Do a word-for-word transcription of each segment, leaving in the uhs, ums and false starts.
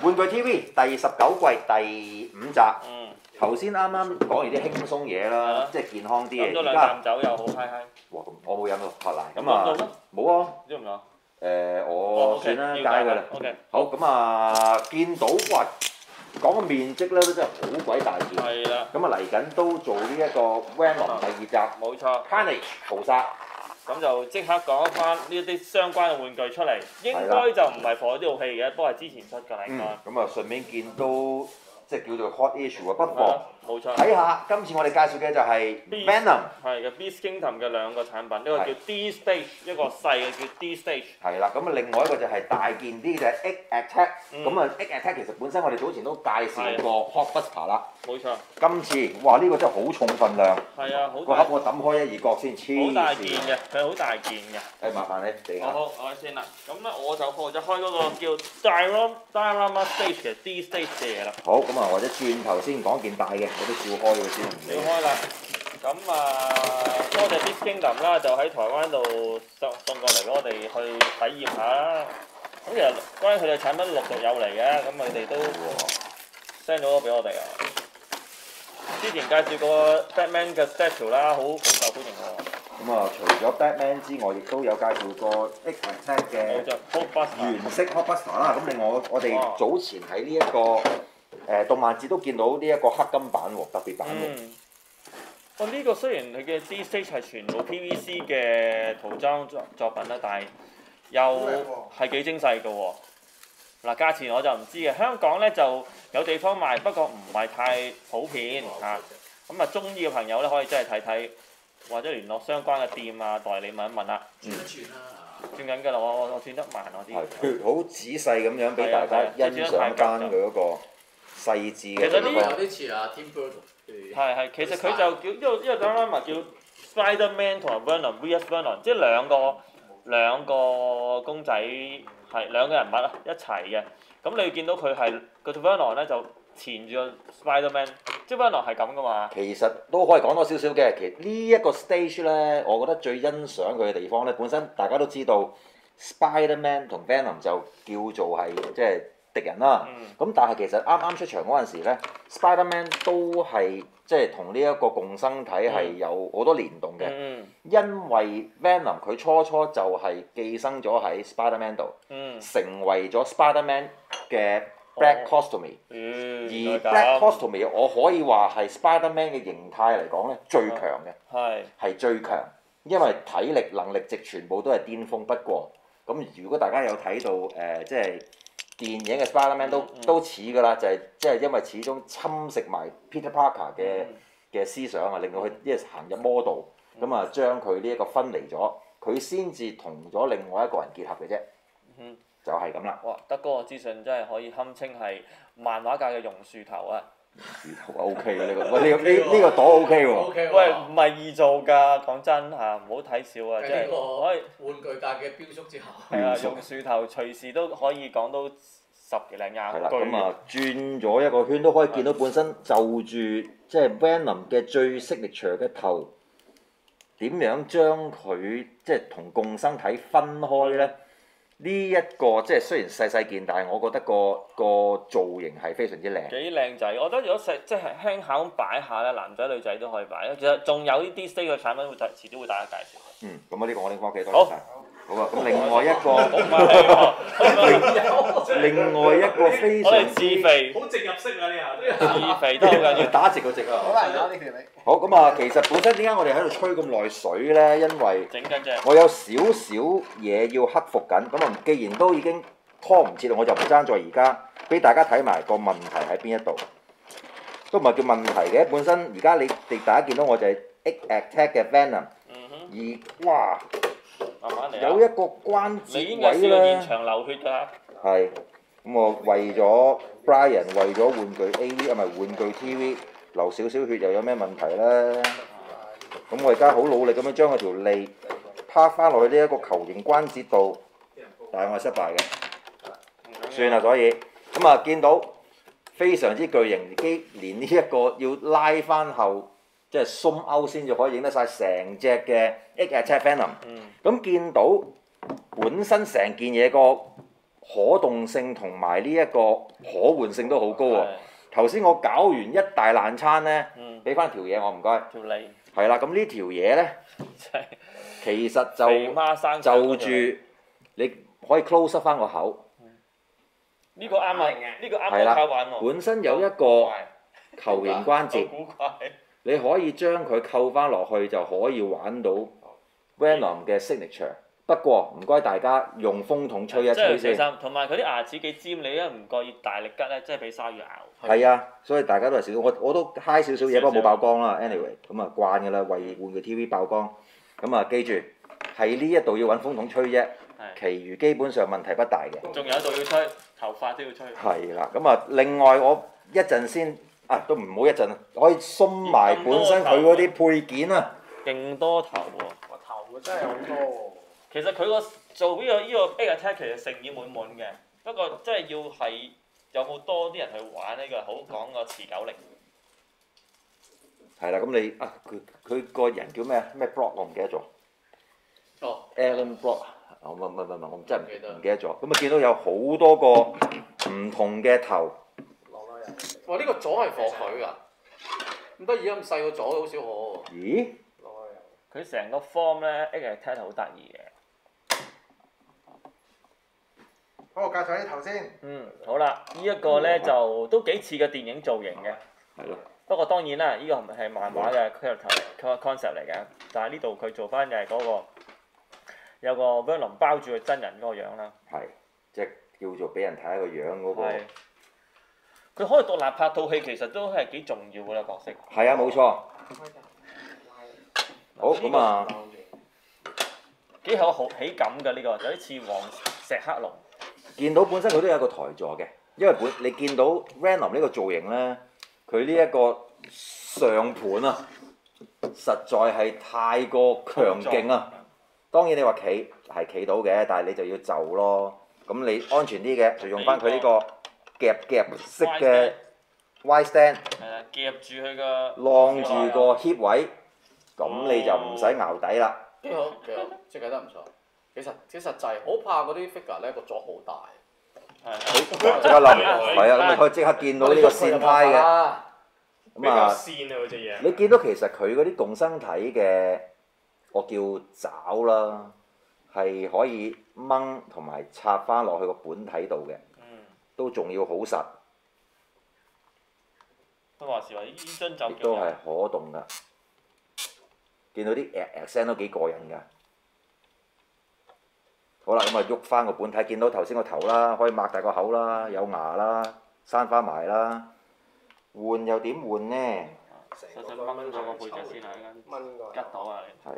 玩具 T V 第十九季第五集。 嗯。 頭先啱啱講完啲輕鬆嘢啦，即係健康啲嘢。 飲咗兩啖酒又好嗨嗨。 哇！我冇飲到喝奶。咁飲到咩？ 啊，冇啊。 知唔知？ 誒，我算啦，戒佢啦。 OK。 好咁啊，見到哇，講個面積咧都真係好鬼大件。 係啦。 咁啊嚟緊都做呢一個 Venom 第二集。 冇錯。 Carnage 屠殺。 咁就即刻講翻呢一啲相關嘅玩具出嚟，應該就唔係火呢套戲嘅，不過係之前出㗎啦應該。 嗯。咁啊，順便見到即係叫做 hot issue 啊，不妨冇錯。 睇下今次我哋介紹嘅就係 Venom。 係嘅 ，Beast Kingdom 嘅兩個產品，一個叫 D Stage，一個細嘅叫 D Stage。 係啦，咁啊另外一個就係大件啲嘅 Egg Attack。咁啊 Egg Attack 其實本身我哋早前都介紹過 Hulkbuster 啦。 冇錯。 今次哇呢個真係好重份量。 係啊，好。 個盒我抌開一二角先，黐線。 好大件嘅，佢好大件嘅。 誒麻煩你地下。 好好，我先啦。咁咧我就負責開嗰個叫 Diorama Diorama Stage 嘅 D Stage 嘅嘢啦。 好，咁啊或者轉頭先講件大嘅，我都照開佢先。 照開啦。咁啊，多謝 Beast Kingdom 啦，就喺台灣度送送過嚟俾我哋去體驗下啦。咁其實關於佢哋產品陸續有嚟嘅，咁佢哋都 send 咗俾我哋啊。之前介紹過 Batman 嘅 statue 啦，好好受歡迎喎。 咁啊，除咗 Batman 之外，亦都有介紹過 Egg Attack 嘅原色 Hulkbuster 啦。咁另外我哋早前喺呢一個誒動漫節都見到呢一個黑金版喎，特別版喎。 哇！呢個雖然佢嘅 D Stage 係全部 P V C 嘅塗裝作作品啦，但係又係幾精細嘅喎。嗱，價錢我就唔知嘅，香港咧就有地方賣，不過唔係太普遍嚇。咁啊，中意嘅朋友咧可以真係睇睇，或者聯絡相關嘅店啊代理問一問啦。 轉一轉啦。 轉緊㗎啦，我我我轉得慢我啲。 係，佢好仔細咁樣俾大家欣賞翻佢嗰個細緻嘅。 其實呢個有啲似啊 Tim Burton。 係係，其實佢就叫因為因為 Diorama 叫 Spider-Man 同埋 Venom，V S Venom，即係兩個兩個公仔係兩個人物啊一齊嘅。咁你見到佢係個 Venom 咧就纏住個 Spider-Man， 即係 Venom 係咁噶嘛。 其實都可以講多少少嘅，其實呢一個 stage 咧，我覺得最欣賞佢嘅地方咧，本身大家都知道 Spider-Man 同 Venom 就叫做係即係敵人啦。咁、嗯、但係其實啱啱出場嗰陣時咧 ，Spider-Man 都係即係同呢一個共生體係有好多聯動嘅，嗯、因為 Venom 佢初初就係寄生咗喺 Spider-Man 度，嗯、成為咗 Spider-Man 嘅 Black Costume，而 Black Costume 我可以話係 Spider-Man 嘅形態嚟講咧最強嘅，係係最強，因為體力能力值全部都係巔峰不過。咁如果大家有睇到誒、呃、即係電影嘅 Spider-Man 都、嗯、都似㗎啦，就係即係因為始終侵蝕埋 Peter Parker 嘅嘅、嗯、思想啊，令到佢一行入魔道，咁啊將佢呢一個分離咗，佢先至同咗另外一個人結合嘅啫。嗯就係咁啦。 哇！德哥嘅資訊真係可以堪稱係漫畫界嘅榕樹頭啊！ 榕樹頭 O K 嘅呢個，喂呢呢呢個朵 O K 喎。 喂，唔係易做㗎，講真嚇，唔好睇少啊！即係可以玩具界嘅標叔之後。 係啊，榕樹頭隨時都可以講到十幾零廿句。 係啦，咁啊轉咗一個圈都可以見到本身就住即係 Venom 嘅最 signature 嘅頭，點樣將佢即係同共生體分開咧？呢一個即係雖然細細件，但係我覺得個個造型係非常之靚。 幾靚仔，我覺得如果細即係輕巧咁擺下咧，男仔女仔都可以擺。其實仲有呢啲 stage 嘅產品會遲遲啲會大家介紹。 嗯，咁啊呢個我拎翻屋企多謝晒。好啊，咁另外一個，另外一個非常之， 我哋自肥， 好直入式啊！呢下自肥都好緊要， 打直個直啊！ 好難搞呢條你。 好咁啊，其實本身點解我哋喺度吹咁耐水咧？因為整緊啫。我有少少嘢要克服緊，咁啊，既然都已經拖唔切啦，我就唔爭在而家俾大家睇埋個問題喺邊一度，都唔係叫問題嘅。本身而家你哋大家見到我就係 Egg Attack 嘅 Venom，而哇〜 慢慢嚟啊！ 有一個關節位咧， 現場流血㗎。 係，咁我為咗 Brian 為咗玩具 A V 啊，唔係玩具 T V 流少少血又有咩問題咧？咁我而家好努力咁樣將佢條脷趴翻落去呢一個球形關節度，但係我係失敗嘅。算啦，所以咁啊，見到非常之巨型機，連呢一個要拉翻後。即係鬆勾先至可以影得晒成隻嘅 Egg Attack Venom。咁見到本身成件嘢個可動性同埋呢一個可換性都好高喎。頭先我搞完一大爛餐咧，俾翻條嘢我唔該。 條脷。 係啦，咁呢條嘢咧，其實就肥媽生就住你可以 close 翻個口。 呢個啱啊！呢個啱係啦我玩喎。 本身有一個球形關節， 古怪。 你可以將佢扣翻落去就可以玩到 Venom 嘅 signature。不過唔該大家用風筒吹一吹先。 小心，同埋佢啲牙齒幾尖，你一唔覺意大力吉咧，真係俾鯊魚咬。 係啊，所以大家都係少少，我我都嗨少少嘢，不過冇爆光啦。anyway，咁啊慣㗎啦，為玩具 T V 爆光。咁啊記住，係呢一度要揾風筒吹啫，其餘基本上問題不大嘅。 仲有一度要吹，頭髮都要吹。 係啦，咁啊另外我一陣先啊，都唔好一陣，可以鬆埋本身佢嗰啲配件啊。 勁多頭喎！ 哇頭真係好多喎！ 其實佢個做呢個呢個 Egg Attack 其實誠意滿滿嘅，不過真係要係有冇多啲人去玩呢個好講個持久力。 係啦，咁你啊佢佢個人叫咩咩 Block 我唔記得咗。 哦 Alan Block，我唔唔唔唔，我真係唔記得咗。咁啊見到有好多個唔同嘅頭。 落啦又。 哇！呢個座係放佢㗎，咁得意啊！咁細個座好少可喎。 咦？ 落啦又。 佢成個 form 咧 Egg Attack 好得意嘅。 好，我介紹下啲頭先。 嗯，好啦，呢一個咧就都幾似個電影造型嘅。 係咯。 不過當然啦，呢個唔係漫畫嘅 character concept 嚟嘅，但係呢度佢做翻就係嗰個有個 Venom 包住佢真人嗰個樣啦。 係，即係叫做俾人睇下個樣嗰個。 係。佢可以獨立拍套戲，其實都係幾重要嘅角色。 係啊，冇錯。好，咁啊。 幾有好喜感㗎呢個，有啲似黃石黑龍。 見到本身佢都有一個台座嘅，因為本你見到 Venom 呢個造型咧，佢呢一個上盤啊，實在係太過強勁啊！當然你話企係企到嘅，但係你就要就咯。咁你安全啲嘅，就用翻佢呢個夾夾式嘅 Y stand， 係啊，夾住佢個晾住個 hip 位，咁你就唔使淆底啦。 幾好幾好，設計得唔錯。幾實幾實際，好怕嗰啲 figure 咧個座好大。 即刻冧，係啊，咁咪可以即刻見到呢個線胎嘅。 比較線啊嗰隻嘢。 你見到其實佢嗰啲共生體嘅，我叫爪啦，係可以掹同埋插翻落去個本體度嘅，都仲要好實。 佢話時話呢樽酒亦都係可動㗎，見到啲誒誒聲都幾過癮㗎。好啦，咁啊喐翻個本體，見到頭先個頭啦，可以擘大個口啦，有牙啦，生翻埋啦。換又點換呢？ 細細掹咗個背脊先啊！ 掹個。 吉到啊！ 係。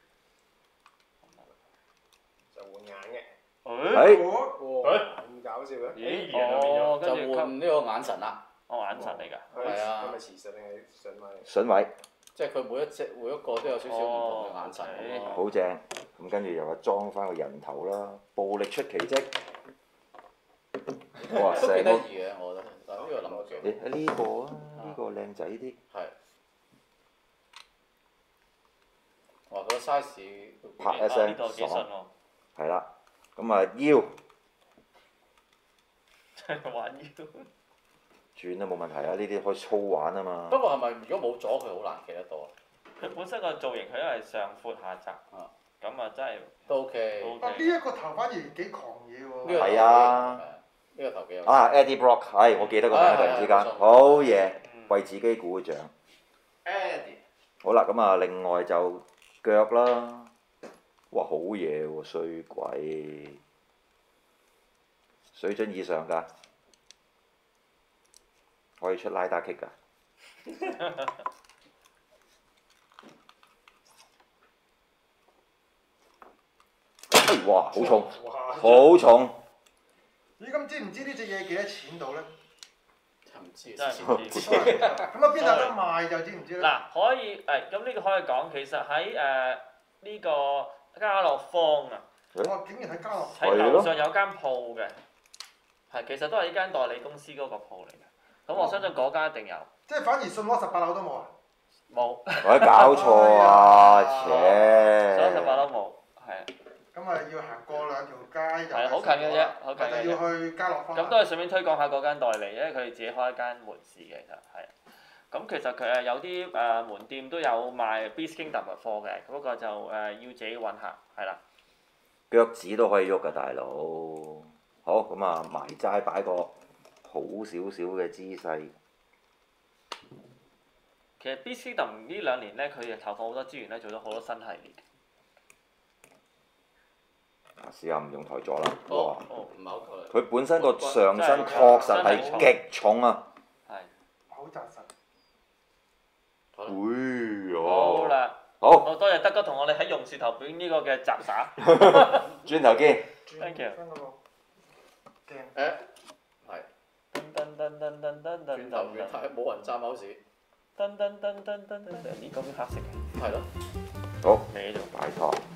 就換眼嘅。 誒。 哇！咁搞笑嘅。 咦？哦， 就跟住換呢個眼神啦。 哦，眼神嚟㗎。 係啊。 係咪磁石定係筍位？ 筍位。 即係佢每一隻每一個都有少少唔同嘅眼神咁咯。 好正，咁跟住又話裝翻個人頭啦，暴力出奇蹟。哇！ 都幾成個得意嘅，我覺得。但呢個諗過幾好。 誒呢個啊，呢個靚仔啲。 係。哇！佢個 size 拍一聲呢度幾順爽。 喎。 係啦，咁啊腰真係玩腰。 轉都冇問題啊！呢啲可以粗玩啊嘛。 不過係咪如果冇咗佢好難企得到啊？ 佢本身個造型佢因為上闊下窄，咁啊真係都 OK。 啊！呢一個頭反而幾狂野喎。 呢個頭係啊。 呢個頭幾有。 啊 Eddie Brock，係我記得個名突然之間，好嘢，為自己鼓掌。 Eddie。 好啦，咁啊另外就腳啦，哇好嘢喎衰鬼，水準以上㗎，可以出拉打 kick 㗎。哎哇！好重，好重。 咦？咁知唔知呢隻嘢幾多錢到咧？ 唔知。 真係唔知。 咁啊邊度有得賣就知唔知咧？ 嗱，可以誒，咁呢個可以講，其實喺誒呢個家樂坊啊， 我竟然喺家樂喺樓上有間鋪嘅，係其實都係呢間代理公司嗰個鋪嚟嘅。咁我相信嗰間一定有。 即係反而信和十八樓都冇啊！ 冇。 我搞錯啊！ 所有十八切！ 都冇，係。 咁咁啊要行過兩條街就係好近嘅啫，好近嘅就要啫。 去家樂花。 咁都係順便推廣下嗰間代理，因為佢哋自己開一間門市嘅，其實係。咁其實佢誒有啲誒門店都有賣 Beast Kingdom 嘅貨嘅，嗰個就誒要自己揾下，係啦。 腳趾都可以喐㗎，大佬。好，咁啊埋齋擺個好少少嘅姿勢。 其實 Beast Kingdom 呢兩年咧，佢哋投放好多資源咧，做咗好多新系列。 試下唔用台座啦， 哦哇！ 哦，唔係好夠力。 佢本身個上身確實係極重啊！ 係。 好紮實。 會好啦。 好， 好多謝德哥同我哋喺榕樹頭表演呢個嘅雜耍。 轉頭見。 Thank you。 將嗰個鏡。 誒，係。 噔噔噔噔噔噔噔轉頭轉頭冇人揸 mouse。 噔噔噔噔噔噔，咦？嗰邊黑色嘅。 係咯。 好， 你呢度。 擺托。